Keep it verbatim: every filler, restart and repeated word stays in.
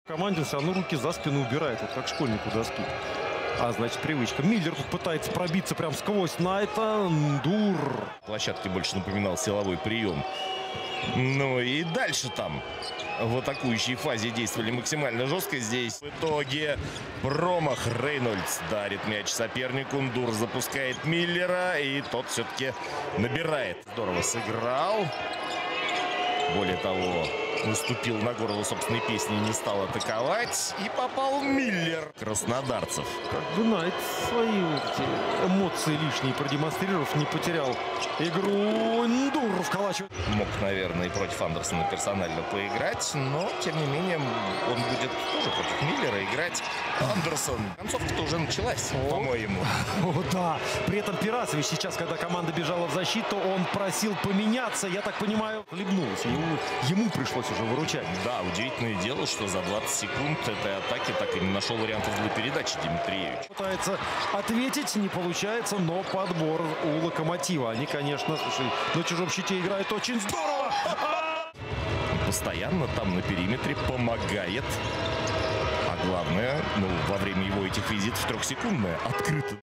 Команде все равно руки за спину убирает, вот как школьник у доски. А значит, привычка. Миллер тут пытается пробиться прям сквозь Найта. Дур. Площадке больше напоминал силовой прием. Ну и дальше там в атакующей фазе действовали максимально жестко. Здесь в итоге промах. Рейнольдс дарит мяч сопернику. Дур запускает Миллера, и тот все-таки набирает. Здорово сыграл. Более того, наступил на горло собственной песни и не стал атаковать. И попал Миллер. Краснодарцев. Как бы Найт свои эти эмоции лишние продемонстрировав, не потерял игру. Дур вколачивает. Мог, наверное, и против Андерсона персонально поиграть, но, тем не менее, он будет тоже против Миллера играть. Андерсон. Концовка-то уже началась, по-моему. О, да. При этом Пирасович сейчас, когда команда бежала в защиту, он просил поменяться. Я так понимаю, хлебнулся. Ему, ему пришлось уже выручать. Да, удивительное дело, что за двадцать секунд этой атаки так и не нашел вариантов для передачи Дмитриевич. Пытается ответить, не получается, но подбор у Локомотива. Они, конечно, слушай, на чужом щите играют очень здорово. Постоянно там на периметре помогает. А главное, ну, во время его этих визитов трехсекундная открыто.